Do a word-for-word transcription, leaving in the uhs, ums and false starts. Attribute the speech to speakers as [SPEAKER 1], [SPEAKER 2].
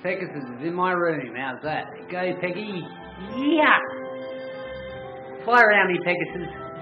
[SPEAKER 1] Pegasus is in my room. How's that? Go, Peggy. Yeah. Fly around me, Pegasus.